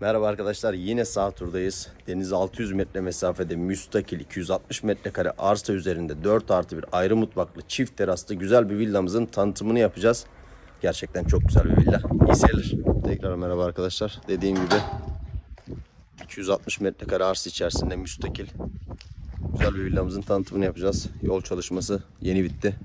Merhaba arkadaşlar, yine sağ turdayız. Deniz 600 metre mesafede müstakil 260 metrekare arsa üzerinde 4+1 ayrı mutfaklı çift teraslı güzel bir villamızın tanıtımını yapacağız. Gerçekten çok güzel bir villa. İyi seyirler. Tekrar merhaba arkadaşlar. Dediğim gibi 260 metrekare arsa içerisinde müstakil güzel bir villamızın tanıtımını yapacağız. Yol çalışması yeni bitti.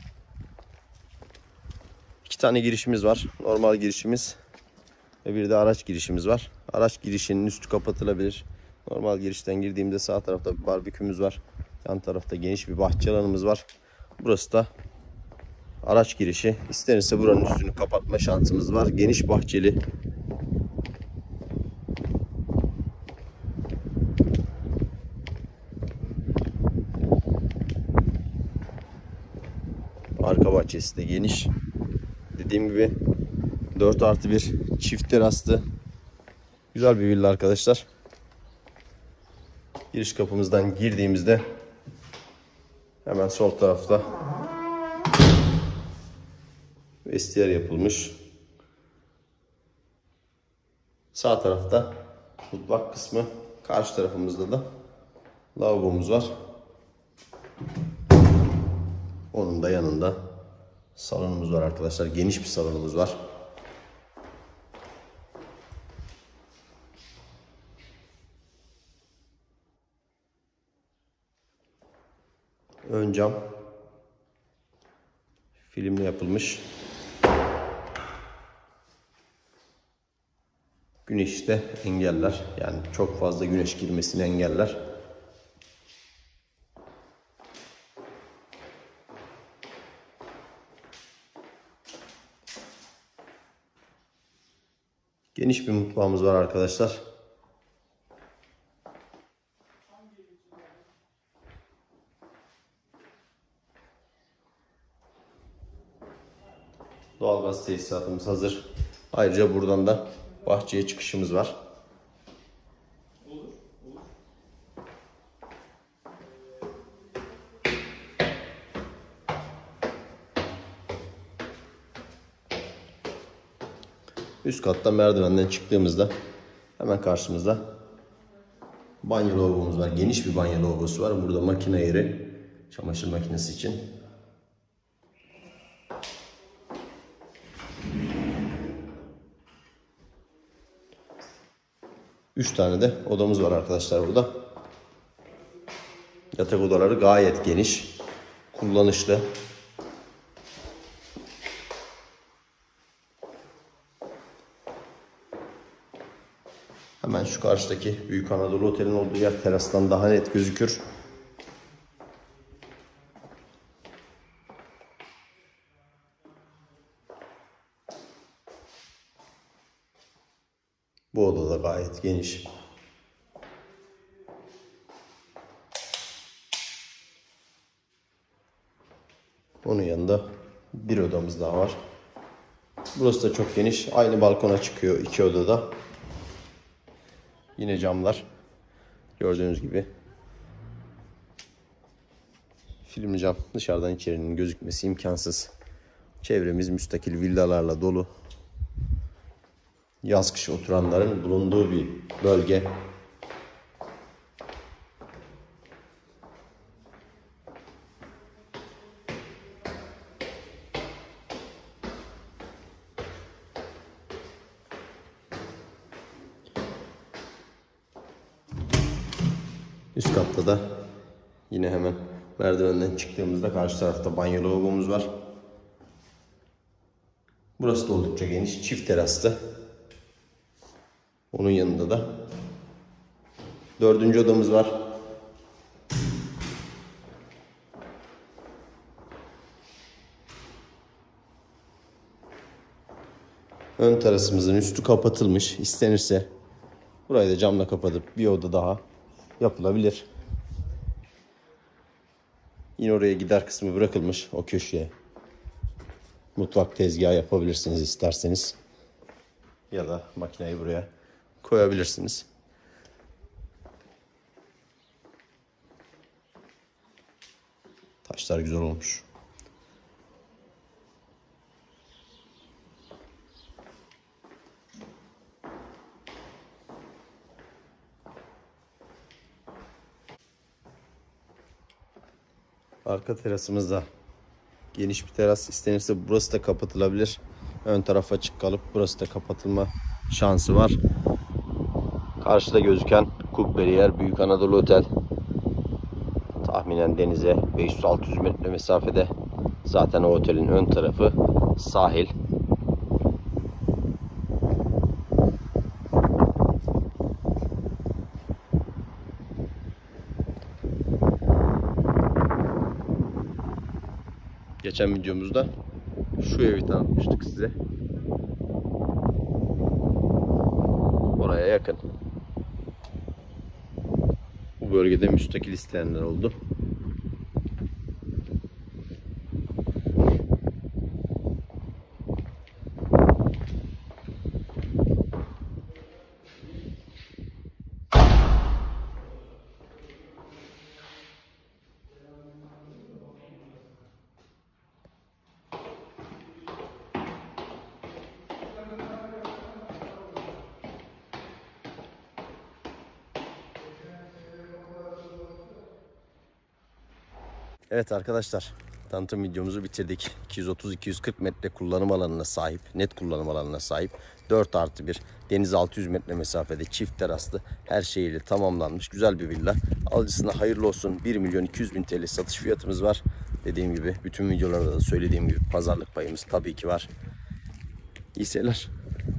2 tane girişimiz var. Normal girişimiz ve bir de araç girişimiz var. Araç girişinin üstü kapatılabilir. Normal girişten girdiğimde sağ tarafta bir barbekümüz var. Yan tarafta geniş bir bahçe alanımız var. Burası da araç girişi. İstenirse buranın üstünü kapatma şansımız var. Geniş bahçeli. Arka bahçesi de geniş. Dediğim gibi 4+1 çift teraslı güzel bir villa arkadaşlar. Giriş kapımızdan girdiğimizde hemen sol tarafta vestiyer yapılmış. Sağ tarafta mutfak kısmı. Karşı tarafımızda da lavabomuz var. Onun da yanında salonumuz var arkadaşlar. Geniş bir salonumuz var. Ön cam filmle yapılmış. Güneşte engeller, yani çok fazla güneş girmesini engeller. Geniş bir mutfağımız var arkadaşlar. Doğalgaz tesisatımız hazır. Ayrıca buradan da bahçeye çıkışımız var. Üst katta merdivenden çıktığımızda hemen karşımızda banyo lavabomuz var. Geniş bir banyo lavabosu var. Burada makine yeri, çamaşır makinesi için. Üç tane de odamız var arkadaşlar burada. Yatak odaları gayet geniş, kullanışlı. Hemen şu karşıdaki Büyük Anadolu Otel'in olduğu yer terastan daha net gözükür. Bu oda da gayet geniş. Onun yanında bir odamız daha var. Burası da çok geniş. Aynı balkona çıkıyor iki odada. Yine camlar. Gördüğünüz gibi. Filmli cam. Dışarıdan içerinin gözükmesi imkansız. Çevremiz müstakil villalarla dolu. Yaz kış oturanların bulunduğu bir bölge. Üst katta da yine hemen merdivenden çıktığımızda karşı tarafta banyo lavabomuz var. Burası da oldukça geniş, çift teraslı. Onun yanında da 4. odamız var. Ön terasımızın üstü kapatılmış. İstenirse burayı da camla kapatıp bir oda daha yapılabilir. Yine oraya gider kısmı bırakılmış, o köşeye. Mutfak tezgahı yapabilirsiniz isterseniz. Ya da makineyi buraya koyabilirsiniz. Taşlar güzel olmuş. Arka terasımızda geniş bir teras. İstenirse burası da kapatılabilir. Ön taraf açık kalıp burası da kapatılma şansı var. Karşıda gözüken kubbeli yer Büyük Anadolu Otel. Tahminen denize 500-600 metre mesafede. Zaten o otelin ön tarafı sahil. Geçen videomuzda şu evi tanıtmıştık size. Oraya yakın. Bu bölgede müstakil isteyenler oldu. Evet arkadaşlar, tanıtım videomuzu bitirdik. 230-240 metre kullanım alanına sahip, net kullanım alanına sahip 4+1 deniz 600 metre mesafede çift teraslı, her şeyiyle tamamlanmış güzel bir villa. Alıcısına hayırlı olsun. 1.200.000 TL satış fiyatımız var. Dediğim gibi bütün videolarda da söylediğim gibi pazarlık payımız tabii ki var. İyi seyirler.